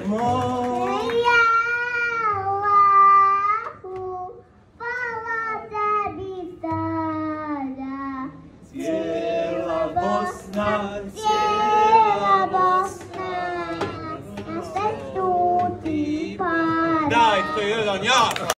Cijela Bosna, cijela Bosna, na sve tu ti para. Daj, to je jedan jak.